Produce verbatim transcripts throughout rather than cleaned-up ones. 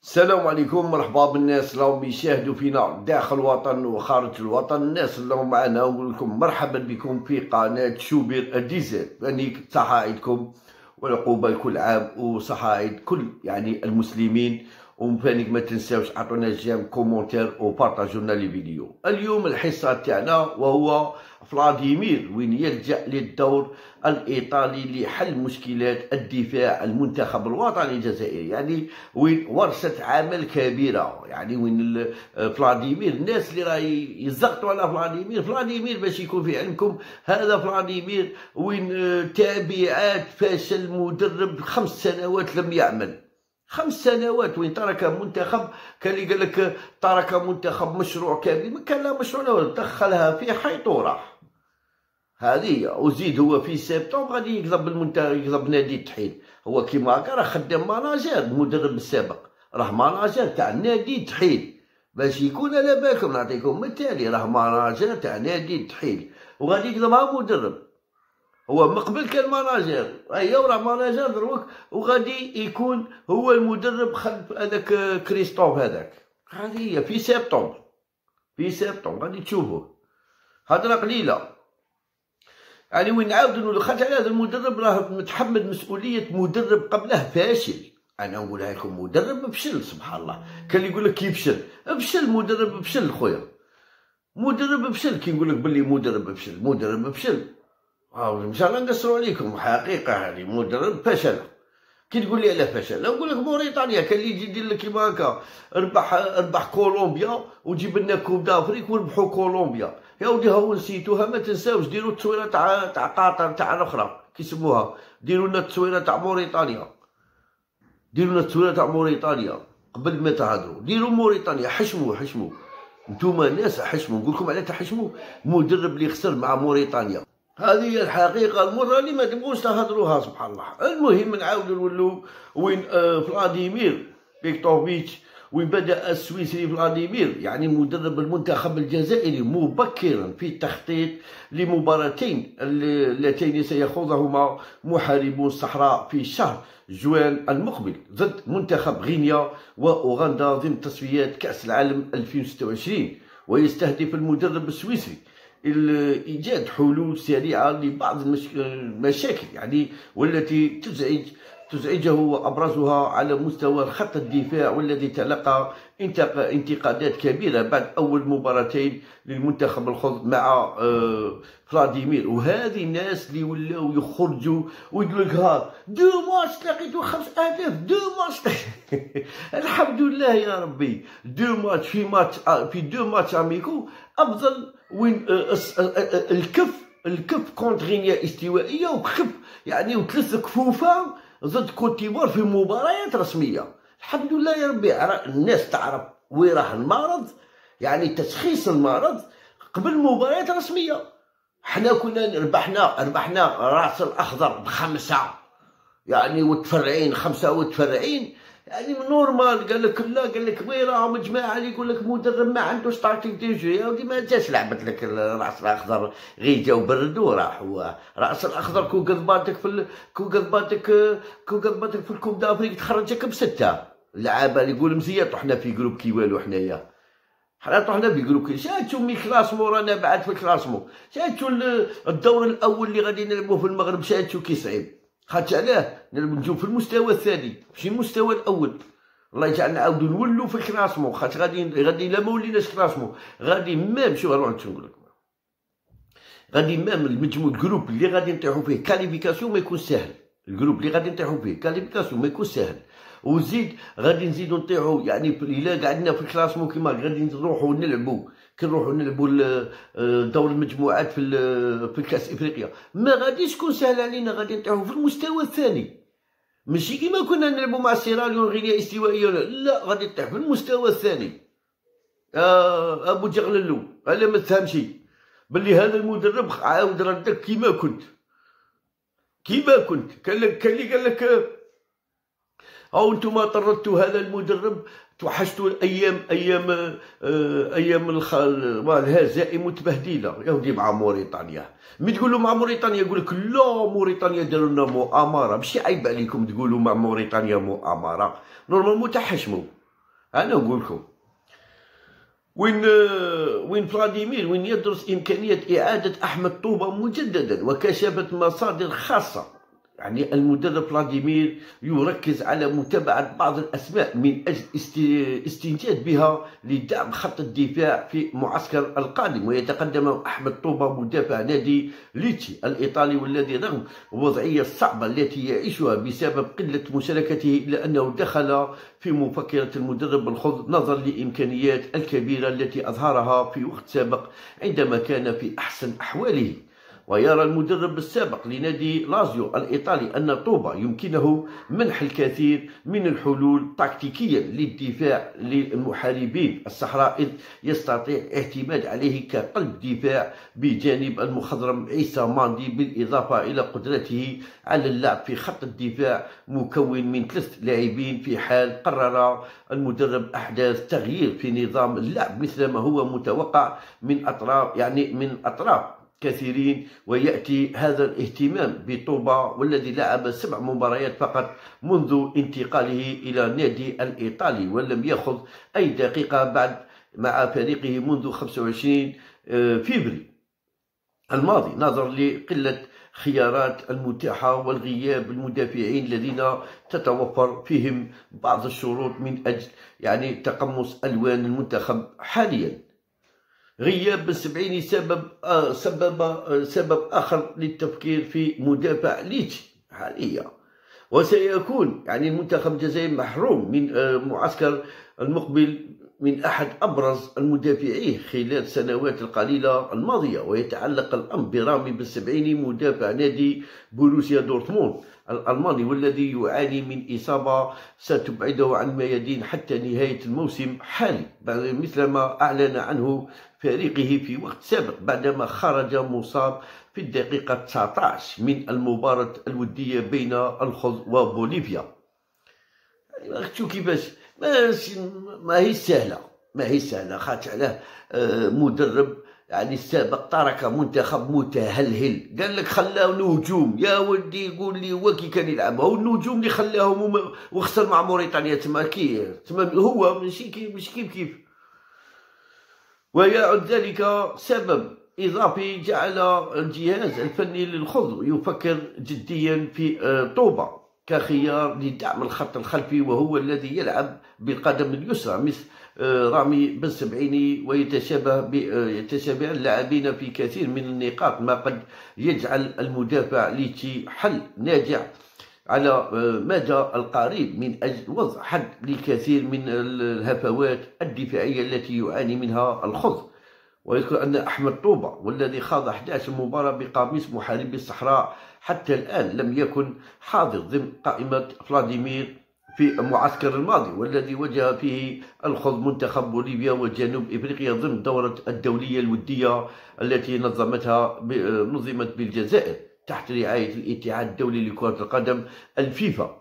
السلام عليكم، مرحبا بالناس اللي راهم يشاهدوا فينا داخل الوطن وخارج الوطن. الناس اللي راهم معنا نقول لكم مرحبا بكم في قناه شوبير الديزل. يعني صحة عيدكم والعقوبه كل عام، وصحة عيد كل يعني المسلمين. وفانيك ما تنساوش عطونا جيم كومونتير وبارطاجوا لنا لي فيديو. اليوم الحصه تاعنا وهو فلاديمير وين يلجأ للدور الإيطالي لحل مشكلات الدفاع المنتخب الوطني الجزائري. يعني وين ورشة عمل كبيرة، يعني وين فلاديمير الناس اللي راهي يزغطوا على فلاديمير فلاديمير باش يكون في علمكم، هذا فلاديمير وين تابعات فشل مدرب خمس سنوات لم يعمل. خمس سنوات وين ترك منتخب، كان اللي قال لك ترك منتخب مشروع كبير، ما كان لا مشروع ولا دخلها في حيط وراح. هذه وزيد هو في سبتمبر غادي يقلب المنتخب، يقلب نادي التحيل. هو كيما هكا راه خدام ماناجير، المدرب السابق راه ماناجير تاع نادي التحيل باش يكون على بالكم. نعطيكم مثالي، راه ماناجير تاع نادي التحيل وغادي يقلبها مدرب. هو من قبل كان ماناجير، ايا راه ماناجير دروك وغادي يكون هو المدرب خلف هذاك كريستوف هذاك. هذه هي في سبتمبر، في سبتمبر غادي تشوفوه. هضره قليله يعني وين نعاود نقول خاطر هذا المدرب راه متحمل مسؤوليه مدرب قبله فاشل. انا نقولها لكم مدرب فشل سبحان الله. كان يقول لك كيفشل فشل، مدرب فشل خويا، مدرب فشل. كي نقول لك بلي مدرب فشل، مدرب فشل. اه ان شاء الله نقصروا عليكم حقيقه، هذه مدرب فشل. كي تقول لي على فشل نقول لك موريتانيا كان اللي يجي يدير لك كيما هكا، ربح ربح كولومبيا وجيب لنا كوب دافريك وربحوا كولومبيا. يا ودي هاو نسيتوها، ما تنساوش ديروا التصويره تاع تاع قطر تاع الاخرى كيسموها، ديروا لنا التصويره تاع موريتانيا، ديروا لنا التصويره تاع موريتانيا قبل ما تهضروا. ديروا موريتانيا، حشموا حشموا نتوما ناس، حشموا. نقول لكم علاه تحشموا، مدرب اللي خسر مع موريتانيا. هذه هي الحقيقه المره اللي ما تبغوش تهضروها سبحان الله. المهم نعاودوا نولوا وين آه فلاديمير بيكتوفيتش وين بدأ السويسري فلاديمير يعني مدرب المنتخب الجزائري مبكرا في التخطيط لمباراتين اللتين سيخوضهما محاربو الصحراء في شهر جوان المقبل ضد منتخب غينيا وأوغندا ضمن تصفيات كأس العالم ألفين وستة وعشرين. ويستهدف المدرب السويسري إيجاد حلول سريعة لبعض المشاكل يعني والتي تزعج تزعجه وأبرزها على مستوى خط الدفاع، والذي تلقى انتقادات كبيرة بعد أول مباراتين للمنتخب الخوض مع فلاديمير. وهذه الناس اللي ولاو يخرجوا ويقول لك ها دو ماتش لقيتو خمس أهداف، دو ماتش الحمد لله يا ربي، دو ماتش في ماتش في دو ماتش اميكو أفضل وين الكف الكف كونت غينيا استوائية وكف يعني وثلاث كفوفة ضد كوتيفوار في مباريات رسميه. الحمد لله يا ربي. الناس تعرف وين راه المرض، يعني تشخيص المرض قبل مباريات رسميه. حنا كنا ربحنا ربحنا راس الاخضر بخمسه يعني وتفرعين خمسه وتفرعين يعني نورمال. قال لك لا، قال لك وين راهم الجماعه اللي يقول لك مدرب ما عندوش تاكتيك دي جو. يا ودي ما جاش لعبت لك الراس الاخضر غير جاو بردوا راح. هو راس الاخضر كون قضباتك في ال... كون قضباتك كون قضباتك في الكوب دافريك تخرجك بسته لعابه اللي يقول مزيان. طحنا في جروب كي والو حنايا، حنا طحنا في جروب كي شاتو مي كلاسمو رانا بعد في الكلاسمو. شاتو الدور الاول اللي غادي نلعبوه في المغرب شاتو كي صعيب. خاطش علاه نجيو في المستوى الثاني ماشي المستوى الاول. الله يجعلنا نعاودو نولو في الكلاسمو، خاطر غادي غادي لا ما وليناش كلاسمو غادي مام. شوف روح نقول لك غادي مام المجموع الجروب اللي غادي نطيحو فيه كاليفيكاسيون ما يكون ساهل. الجروب اللي غادي نطيحو فيه كاليفيكاسيون ما يكون ساهل. وزيد غادي نزيدو نطيحو يعني الا قعدنا في الكلاسمو كيما غادي نروحو نلعبو كي نروحو نلعبو دور المجموعات في في كاس افريقيا ما غاديش تكون سهل علينا. غادي نطيحو في المستوى الثاني ماشي كيما كنا نلعبو مع سيراليون غينيا استوائيه، لا غادي نطيح في المستوى الثاني. آه ابو جغللو الا ما تفهمش بلي هذا المدرب عاود ردك كيما كنت كيما كنت. كان لك كان اللي قال لك او انتم طردتوا هذا المدرب، توحشتوا الايام ايام آه ايام الهزائم متبهدله. يا ودي مع موريتانيا مي تقولوا مع موريتانيا يقول لك لا موريتانيا داروا لنا مؤامره. ماشي عيب عليكم تقولوا مع موريتانيا مؤامره، نورمالمون تحشموا انا نقول لكم وين وين فلاديمير وين يدرس إمكانية إعادة أحمد طوبة مجددا، وكشفت مصادر خاصة يعني المدرب فلاديمير يركز على متابعة بعض الأسماء من أجل استنجاد بها لدعم خط الدفاع في معسكر القادم. ويتقدم أحمد طوبة مدافع نادي ليتشي الإيطالي، والذي رغم الوضعية الصعبة التي يعيشها بسبب قلة مشاركته إلا أنه دخل في مفكرة المدرب الخضر نظرا لإمكانيات الكبيرة التي أظهرها في وقت سابق عندما كان في أحسن أحواله. ويرى المدرب السابق لنادي لازيو الإيطالي أن طوبة يمكنه منح الكثير من الحلول تكتيكيا للدفاع للمحاربين الصحراء، إذ يستطيع الاعتماد عليه كقلب دفاع بجانب المخضرم عيسى ماندي، بالإضافة إلى قدرته على اللعب في خط الدفاع مكون من ثلاث لاعبين في حال قرر المدرب أحداث تغيير في نظام اللعب مثل ما هو متوقع من أطراف يعني من أطراف كثيرين. ويأتي هذا الاهتمام بطوبة والذي لعب سبع مباريات فقط منذ انتقاله إلى النادي الإيطالي، ولم يأخذ أي دقيقة بعد مع فريقه منذ خمسة وعشرين فبراير الماضي، نظرا لقلة خيارات المتاحة والغياب المدافعين الذين تتوفر فيهم بعض الشروط من أجل يعني تقمص ألوان المنتخب حاليا. غياب السبعيني سبب آه سبب آه سبب آخر للتفكير في مدافع ليتشي حاليا، وسيكون يعني المنتخب الجزائري محروم من آه معسكر المقبل من أحد أبرز المدافعين خلال السنوات القليلة الماضية. ويتعلق الأمر برامي بالسبعيني مدافع نادي بوروسيا دورتموند الألماني، والذي يعاني من إصابة ستبعده عن الميادين حتى نهاية الموسم الحالي، مثل ما أعلن عنه فريقه في وقت سابق بعدما خرج مصاب في الدقيقة تسعة عشر من المباراة الودية بين الخضر وبوليفيا. يعني شوف كيفاش ما هي سهلة ما هي سهلة خاطر علاه مدرب يعني السابق ترك منتخب متهلهل، قال لك خلاه نجوم يا ودي، يقول لي هو كي كان يلعب هو النجوم اللي خلاهم وخسر مع موريتانيا تما كي تما هو ماشي كيف مش كيف كيف. ويعد ذلك سبب إضافي جعل الجهاز الفني للخضر يفكر جديا في طوبة كخيار لدعم الخط الخلفي، وهو الذي يلعب بالقدم اليسرى مثل رامي بالسبعيني، ويتشابه يتشابه اللاعبين في كثير من النقاط، ما قد يجعل المدافع ليتشي حل ناجع على مدى القريب من أجل وضع حد لكثير من الهفوات الدفاعية التي يعاني منها الخضر. ويذكر أن أحمد طوبة والذي خاض أحد عشر مباراة بقميص محاربي الصحراء حتى الآن لم يكن حاضر ضمن قائمة فلاديمير في المعسكر الماضي، والذي واجه فيه الخضر منتخب بوليفيا وجنوب إفريقيا ضمن الدورة الدولية الودية التي نظمتها نظمت بالجزائر تحت رعاية الاتحاد الدولي لكرة القدم الفيفا.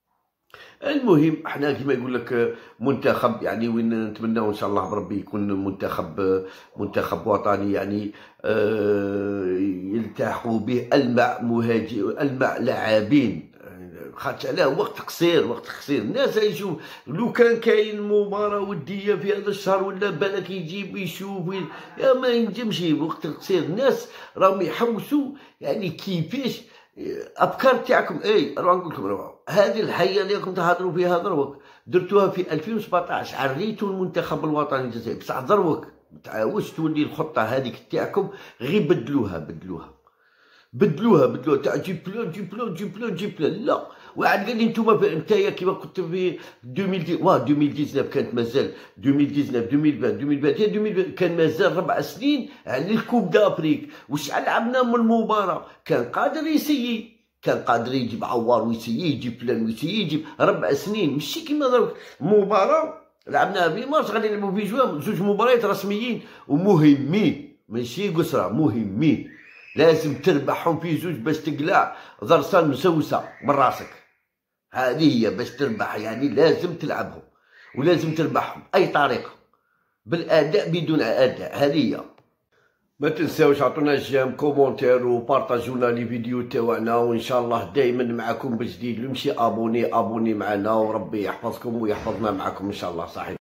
المهم احنا كما يقول لك منتخب يعني وين نتمناو ان شاء الله بربي يكون منتخب منتخب وطني يعني اه يلتحقوا به المع مهاجم المع لاعبين، خاطر علاه وقت قصير وقت قصير. الناس يشوف لو كان كاين مباراه وديه في هذا الشهر ولا بالك يجيب يشوف يا ما ينجمش وقت قصير. الناس راهم يحوسوا يعني كيفاش افكار تاعكم. اي راه نقول لكم هذه الحيه اللي راكم تهضروا فيها دروك درتوها في ألفين وسبعطاش عريتوا المنتخب الوطني الجزائري، بصح دروك ما تعاودش تولي الخطه هذيك تاعكم غير بدلوها بدلوها بدلوها بدلوها تاع جيب بلان جيب بلان جيب بلان جيب بلان. لا واحد قال لي نتوما نتايا كيما كنت في ألفين واه ألفين وتسعطاش كانت مازال ألفين وتسعطاش ألفين وعشرين ألفين وعشرين كان مازال ربع سنين على الكوب دافريك. وشحال لعبنا من المباراه كان قادر يسيي كان قادر يجيب عوار ويسيي يجيب بلان ويسيي يجيب ربع سنين ماشي كيما دروك مباراه لعبناها في مارس غادي نلعبوا في جوان زوج مباريات رسميين ومهمين ماشي قصرى مهمين لازم تربحهم في زوج باش تقلع ضرسان مسوسه من راسك. هذه هي باش تربح يعني لازم تلعبهم ولازم تربحهم اي طريقه بالاداء بدون اداء. هذه هي. ما تنساوش عطونا جيم كومونتير وبارطاجونا لي فيديو تاعنا، وان شاء الله دائما معكم بجديد. اللي مشي ابوني ابوني معنا وربي يحفظكم ويحفظنا معكم ان شاء الله. صحيح.